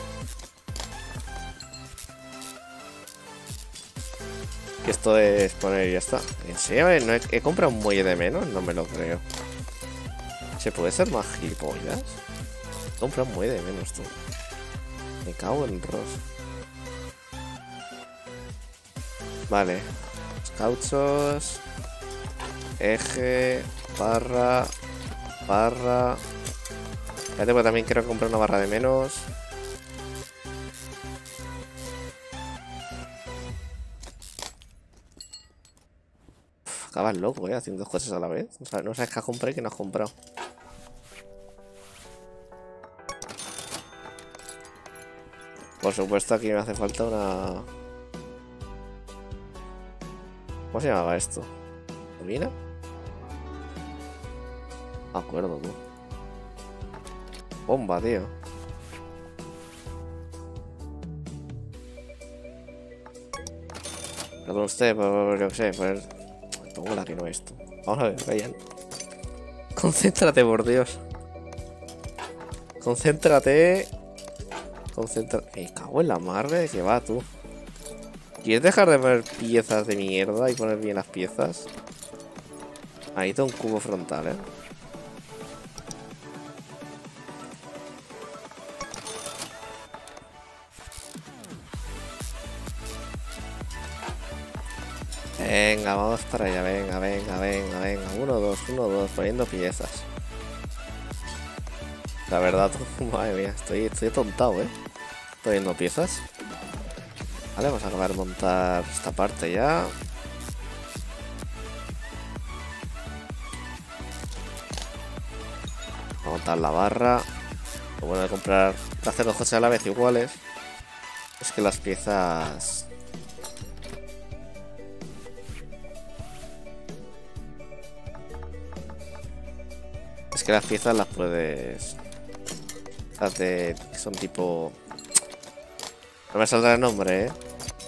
Que esto es poner y ya está. ¿En serio? ¿No he, he comprado un muelle de menos? No me lo creo. ¿Se puede ser más gilipollas? Compra un muelle de menos, tú. Me cago en Ross. Vale. Los cauchos. Eje. Barra. Barra. Fíjate, porque también quiero comprar una barra de menos. Uf, acabas loco, eh, haciendo dos cosas a la vez. No sabes, no sabes qué has comprado y qué no has comprado. Por supuesto, aquí me hace falta una... ¿Cómo se llamaba esto? ¿Turbina? No me acuerdo, tú. Bomba, tío. Perdón usted por, yo qué sé, por... Pongo la que no es esto. Vamos a ver, Ryan. Concéntrate, por Dios. Concéntrate. Concentra... Me cago en la madre de que va, tú. ¿Quieres dejar de poner piezas de mierda y poner bien las piezas? Ahí está un cubo frontal, ¿eh? Venga, vamos para allá, venga, venga, venga, venga. Uno, dos, uno, dos, poniendo piezas. La verdad, madre mía, estoy, estoy tontado, ¿eh? Poniendo piezas. Vale, vamos a acabar de montar esta parte ya. Vamos a montar la barra. Lo bueno de comprar, de hacer dos cosas a la vez iguales, es que las piezas... Es que las piezas las puedes... Las de... que son tipo... No me saldrá el nombre, ¿eh?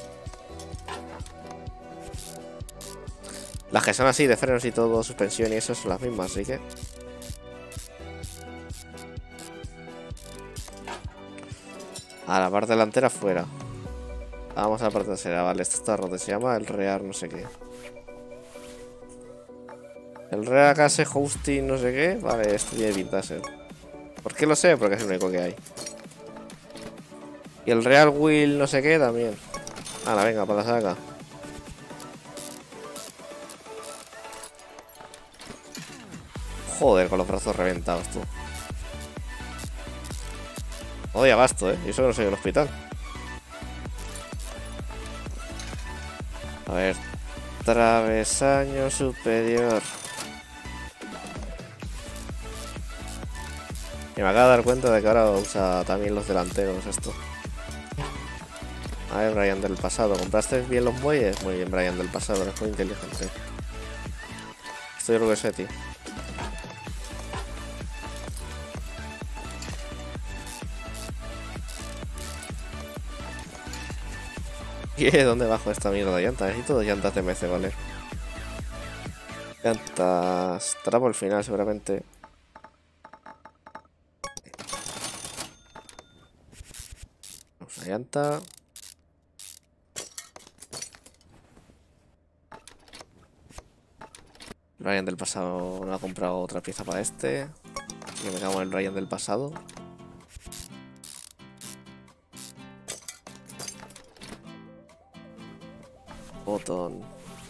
Las que son así, de frenos y todo, suspensión y eso, son las mismas, así que... A la parte delantera fuera. Vamos a la parte trasera, vale, esto está roto, se llama el Rear no sé qué. El Rear Case Hosting no sé qué, vale, esto tiene pinta de ser. ¿Por qué lo sé? Porque es el único que hay. Y el Real Wheel no sé qué también. Ahora, venga, para la saca. Joder, con los brazos reventados, tú. Oye, abasto, eh. Y eso que no soy en el hospital. A ver. Travesaño superior. Y me acabo de dar cuenta de que ahora usa también los delanteros esto. A ver, Brian del pasado. ¿Compraste bien los bueyes? Muy bien, Brian del pasado. Eres muy inteligente. Estoy orgulloso de ti. ¿Qué? ¿Dónde bajo esta mierda de llantas? Necesito dos llantas de M C, ¿vale? Llantas... Estará por el final, seguramente. Una llanta. Brian del pasado no ha comprado otra pieza para este. Así que me cago en el Brian del pasado. Botón.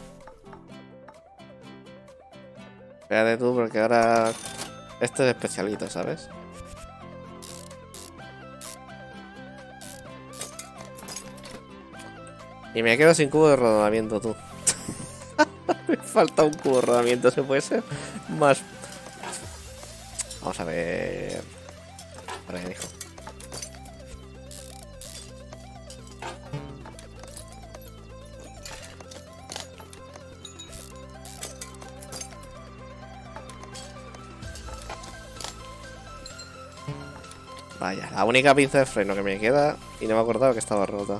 Espérate tú porque ahora... Este es especialito, ¿sabes? Y me quedo sin cubo de rodamiento, tú. Me falta un cubo de rodamiento, ¿se puede ser? Más... Vamos a ver... Para hijo. Vaya, la única pinza de freno que me queda y no me acordaba que estaba rota.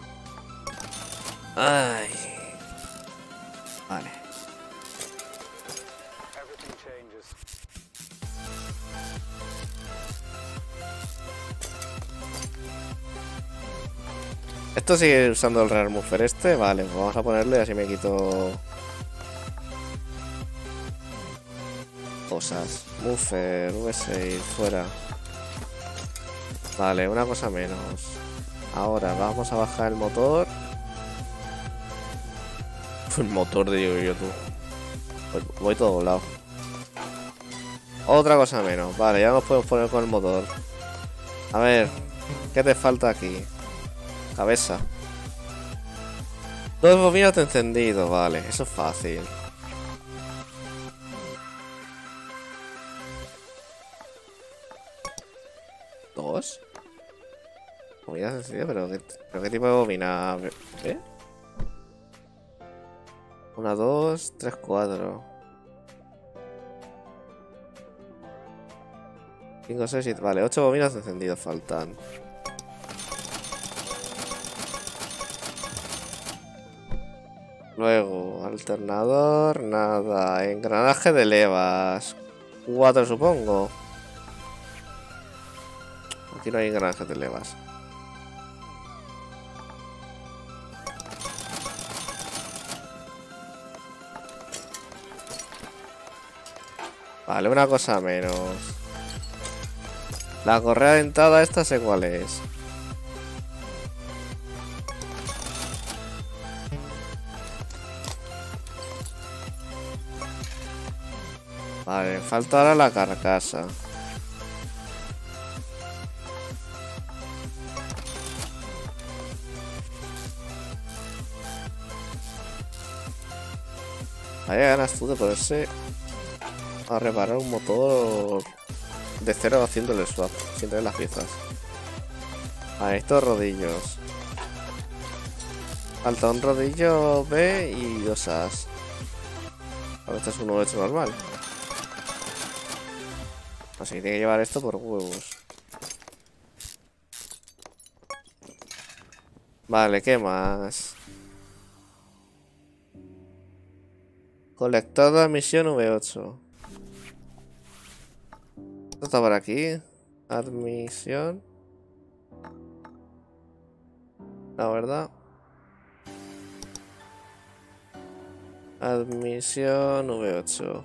Ay. Vale. Esto sigue usando el Rear Muffer este. Vale, pues vamos a ponerle así me quito cosas. Muffer, V seis, fuera. Vale, una cosa menos. Ahora vamos a bajar el motor. El motor de yo, yo tú. Voy, voy todo doblado. Otra cosa menos. Vale, ya nos podemos poner con el motor. A ver, ¿qué te falta aquí? Cabeza. Dos bobinas de encendido, vale, eso es fácil. ¿Dos? Bobinas de encendido, pero ¿qué, pero qué tipo de bobina? ¿Eh? Una, dos, tres, cuatro. Cinco, seis, siete. Vale, ocho bobinas de encendido faltan. Luego, alternador, nada. Engranaje de levas. Cuatro, supongo. Aquí no hay engranaje de levas. Vale, una cosa menos. La correa dentada esta sé cuál es. Vale, falta ahora la carcasa. Vaya ganas tú de ponerse a reparar un motor de cero haciéndole swap, sin tener las piezas. Vale, estos rodillos. Falta un rodillo B y dos As. Ahora este es uno hecho normal. Así que tiene que llevar esto por huevos. Vale, ¿qué más? Colector de admisión V ocho. Esto está por aquí. Admisión. La verdad. Admisión V ocho.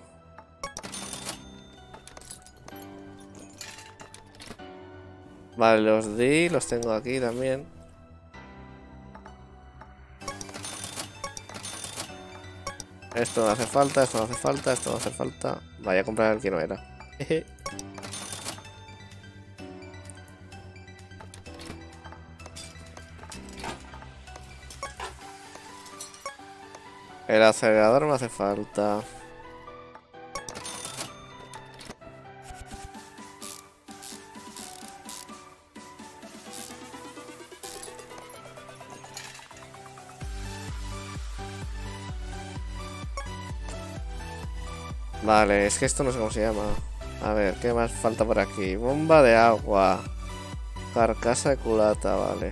Vale, los di, los tengo aquí también. Esto no hace falta, esto no hace falta, esto no hace falta. Vaya a comprar el que no era. El acelerador me hace falta. Vale, es que esto no sé cómo se llama. A ver, ¿qué más falta por aquí? Bomba de agua. Carcasa de culata, vale.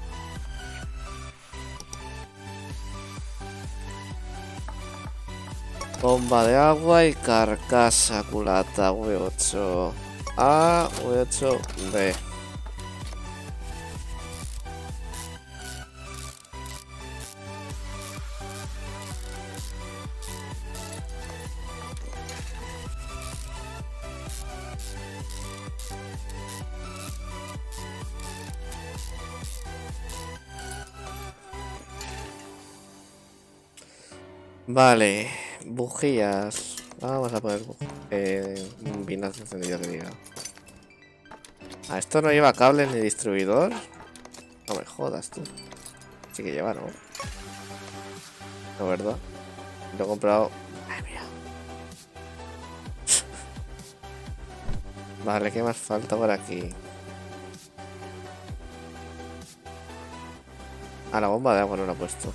Bomba de agua y carcasa culata V ocho A, V ocho B. Vale, bujías. Vamos a poner eh, un binario encendido que diga. ¿A esto no lleva cables ni distribuidor? No me jodas, tú. Sí que lleva, ¿no? No, ¿verdad? Lo he comprado. Ay, mira. Vale, ¿qué más falta por aquí? Ah, la bomba de agua no la he puesto.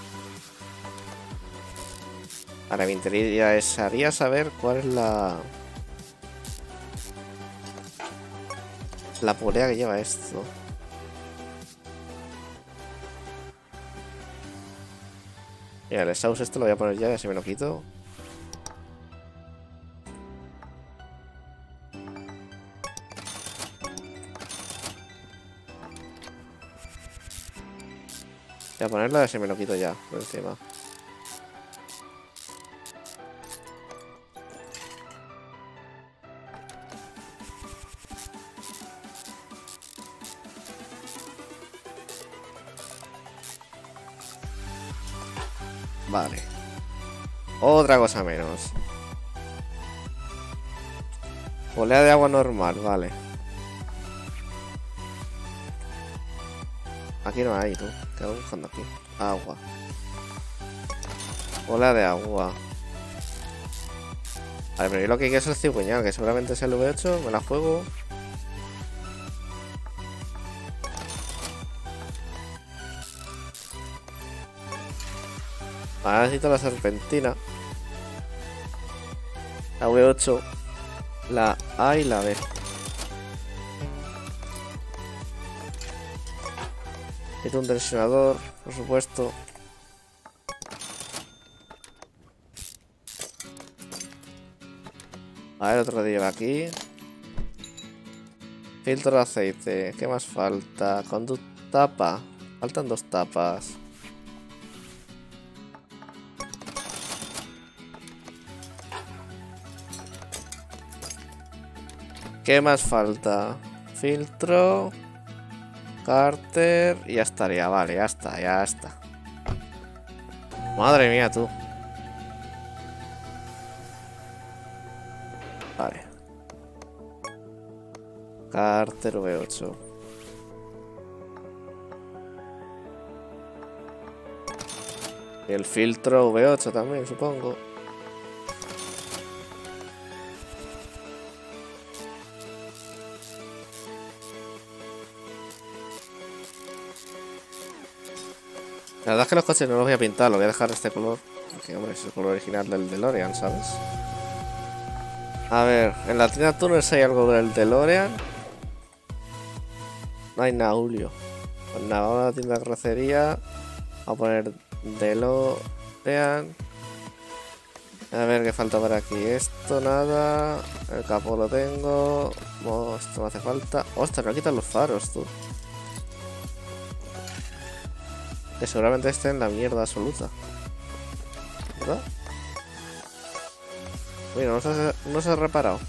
Ahora me interesaría saber cuál es la... La polea que lleva esto. Mira, el exhaust esto lo voy a poner ya, así me lo quito. Voy a ponerlo, así me lo quito ya, por encima. Vale. Otra cosa menos. Polea de agua normal, vale. Aquí no hay, tú. ¿Qué hago buscando aquí? Agua. Polea de agua. Vale, pero yo lo que quiero es el cigüeñal, que seguramente es el V ocho. Me la juego. Ahora necesito la serpentina. La V ocho. La A y la B. Necesito un tensionador, por supuesto. A ver, otro día aquí. Filtro de aceite. ¿Qué más falta? Conduct tapa. Faltan dos tapas. ¿Qué más falta? Filtro. Cárter. Y ya estaría. Vale, ya está, ya está. Madre mía, tú. Vale. Carter V ocho. Y el filtro V ocho también, supongo. La verdad es que los coches no los voy a pintar, los voy a dejar este color. Porque, hombre, es el color original del DeLorean, ¿sabes? A ver, en la Tina Turner hay algo del DeLorean. No hay nada, Julio. Pues nada, vamos a la tienda de carrocería. Vamos a poner DeLorean. A ver qué falta por aquí. Esto nada. El capó lo tengo. Oh, esto no hace falta. Ostras, me quitan los faros, tú. Que seguramente esté en la mierda absoluta. ¿Verdad? Mira, no se, ha, no se ha reparado.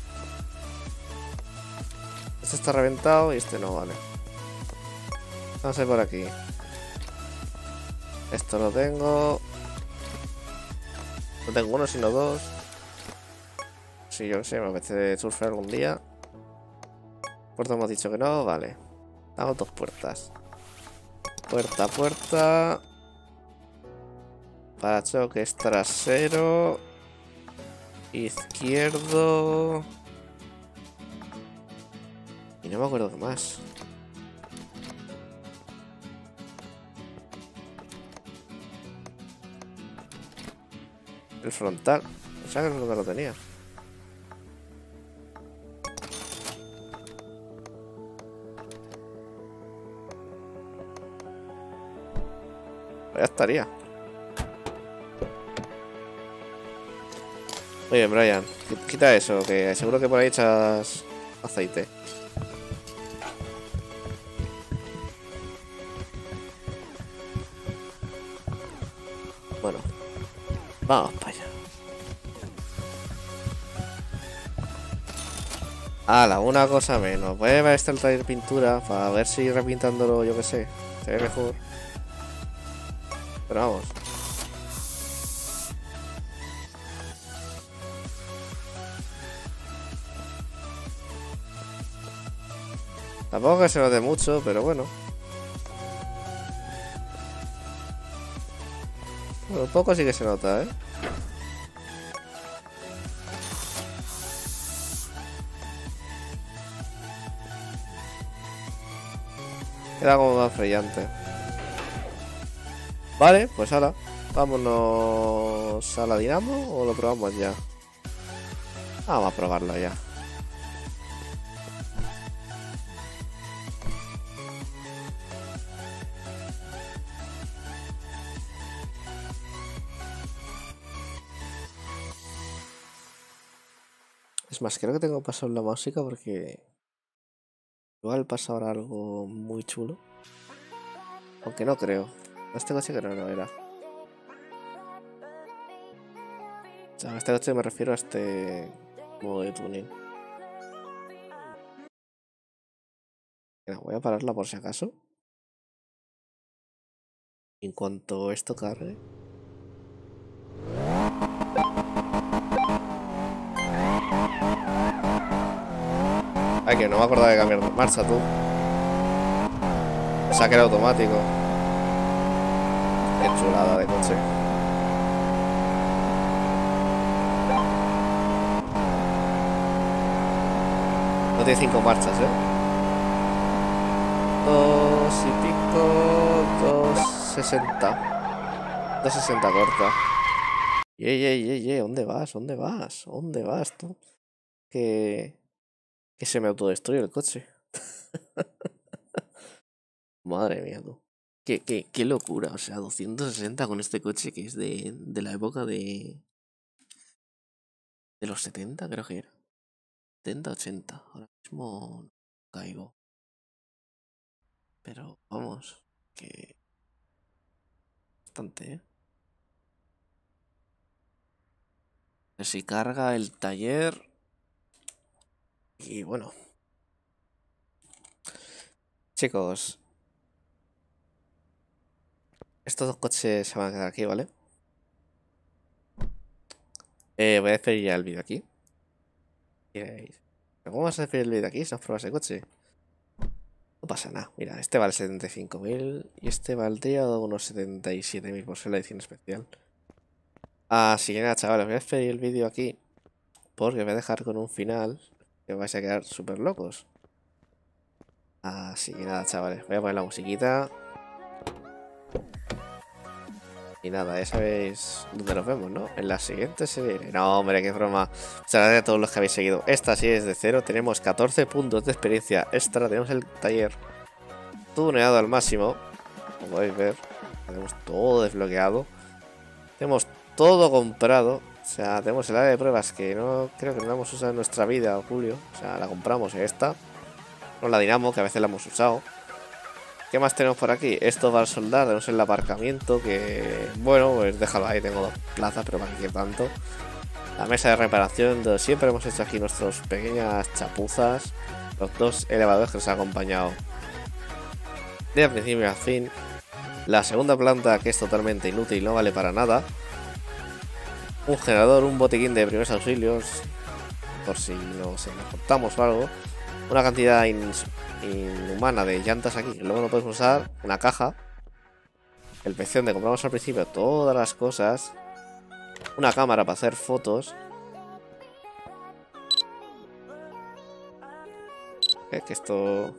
Este está reventado y este no, vale. Vamos a ir por aquí. Esto lo tengo. No tengo uno, sino dos. Si yo no sé, me apetece surfear algún día. Puerta hemos dicho que no, vale. Hago dos puertas. Puerta, puerta. Parachoques trasero. Izquierdo. Y no me acuerdo qué más. El frontal. O sea que no lo tenía. Ya estaría. Muy bien, Brian. Quita eso, que seguro que por ahí echas aceite. Bueno, vamos para allá. Hala, una cosa menos. Voy a llevar este al taller pintura para ver si repintándolo, yo que sé, se ve mejor. Pero vamos. Tampoco que se note mucho, pero bueno. Bueno, un poco sí que se nota, ¿eh? Queda como más brillante. Vale, pues ahora. Vámonos a la Dinamo o lo probamos ya. Vamos a probarlo ya. Es más, creo que tengo pasado la música porque igual pasa ahora algo muy chulo. Aunque no creo. Este coche creo que no era. O sea, a este coche me refiero a este modo de tuning. Mira, voy a pararla por si acaso. En cuanto esto cargue. Ay, que no me acordaba de cambiar de marcha, tú. O sea, que era automático. Qué chulada de coche. No tiene cinco marchas, ¿eh? Dos y pico. Dos sesenta. Dos sesenta corta. Ye, ye, ye, ye. ¿Dónde vas? ¿Dónde vas? ¿Dónde vas tú? Que... Que se me autodestruye el coche. Madre mía, tú. Qué, qué, qué locura. O sea, doscientos sesenta con este coche que es de, de la época de... De los setenta, creo que era. setenta, ochenta. Ahora mismo no caigo. Pero vamos, que... Bastante, ¿eh? A ver si carga el taller. Y bueno. Chicos. Estos dos coches se van a quedar aquí, ¿vale? Eh, voy a despedir ya el vídeo aquí. Diréis, ¿cómo vas a hacer el vídeo aquí si no has probado ese coche? No pasa nada. Mira, este vale setenta y cinco mil y este valdría unos setenta y siete mil por ser la edición especial. Así que nada, chavales, voy a despedir el vídeo aquí porque voy a dejar con un final que vais a quedar súper locos. Así que nada, chavales, voy a poner la musiquita. Y nada, ya sabéis dónde nos vemos, ¿no? En la siguiente serie. No, hombre, qué broma. Muchas gracias a todos los que habéis seguido. Esta serie es de cero. Tenemos catorce puntos de experiencia extra. Tenemos el taller tuneado al máximo. Como podéis ver, tenemos todo desbloqueado. Tenemos todo comprado. O sea, tenemos el área de pruebas que no creo que no la hemos usado en nuestra vida, Julio. O sea, la compramos esta. No la dinamo, que a veces la hemos usado. ¿Qué más tenemos por aquí? Esto va a soldar, tenemos el aparcamiento que... Bueno, pues déjalo ahí, tengo dos plazas, pero para qué tanto. La mesa de reparación, donde siempre hemos hecho aquí nuestras pequeñas chapuzas. Los dos elevadores que nos han acompañado de principio a fin. La segunda planta, que es totalmente inútil, no vale para nada. Un generador, un botiquín de primeros auxilios, por si nos cortamos o algo. Una cantidad inhumana de llantas aquí, que luego no podemos usar. Una caja. El P C donde compramos al principio todas las cosas. Una cámara para hacer fotos. Eh, que esto...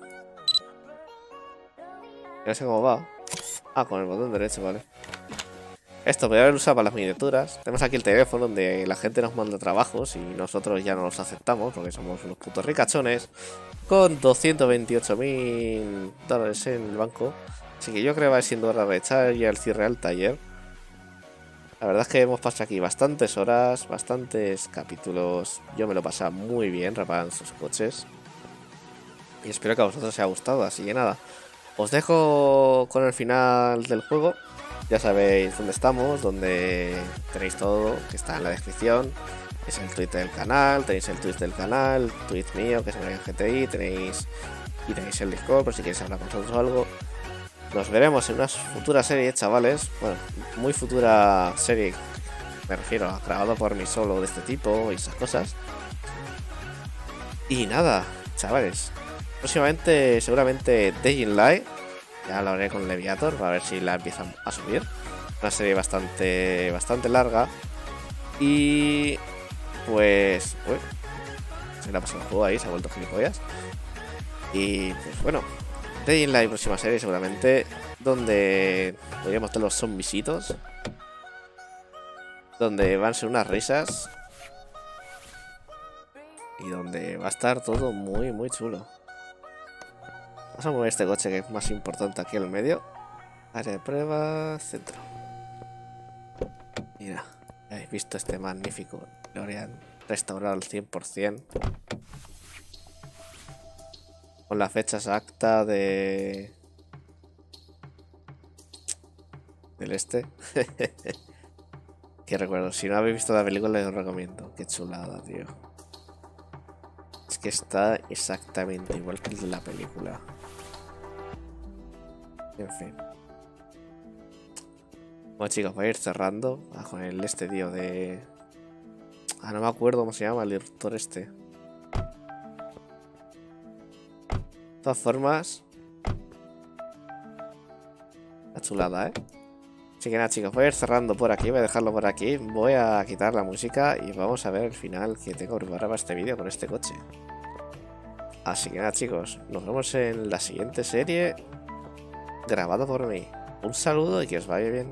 No sé cómo va. Ah, con el botón derecho, vale. Esto podría haber usado para las miniaturas. Tenemos aquí el teléfono donde la gente nos manda trabajos y nosotros ya no los aceptamos porque somos unos putos ricachones con doscientos veintiocho mil dólares en el banco. Así que yo creo que va siendo hora de echar ya el cierre al taller. La verdad es que hemos pasado aquí bastantes horas, bastantes capítulos. Yo me lo he pasado muy bien reparando sus coches. Y espero que a vosotros os haya gustado. Así que nada, os dejo con el final del juego. Ya sabéis dónde estamos, donde tenéis todo, que está en la descripción. Es el tweet del canal, tenéis el tweet del canal, el tweet mío, que es en G T I, tenéis y tenéis el Discord por si queréis hablar con nosotros o algo. Nos veremos en una futura serie, chavales. Bueno, muy futura serie, me refiero a grabado por mí solo de este tipo y esas cosas. Y nada, chavales. Próximamente, seguramente, Dying Light. Ya lo haré con Leviator para ver si la empiezan a subir. Una serie bastante bastante larga. Y pues... Uy, se le ha pasado el juego ahí, se ha vuelto gilipollas. Y pues bueno, Dying Light, próxima serie seguramente, donde podríamos tener los zombisitos. Donde van a ser unas risas. Y donde va a estar todo muy muy chulo. Vamos a mover este coche que es más importante aquí en el medio. Área de pruebas, centro. Mira, habéis visto este magnífico DeLorean restaurado al cien por cien. Con la fecha exacta de... Del este. Que recuerdo, si no habéis visto la película, les os recomiendo. Qué chulada, tío. Es que está exactamente igual que el de la película. En fin. Bueno, chicos, voy a ir cerrando. Ah, con el este, tío, de... Ah, no me acuerdo cómo se llama el director este. De todas formas... La chulada, ¿eh? Así que nada, chicos, voy a ir cerrando por aquí. Voy a dejarlo por aquí. Voy a quitar la música y vamos a ver el final que tengo preparado para este vídeo con este coche. Así que nada, chicos, nos vemos en la siguiente serie grabado por mí. Un saludo y que os vaya bien.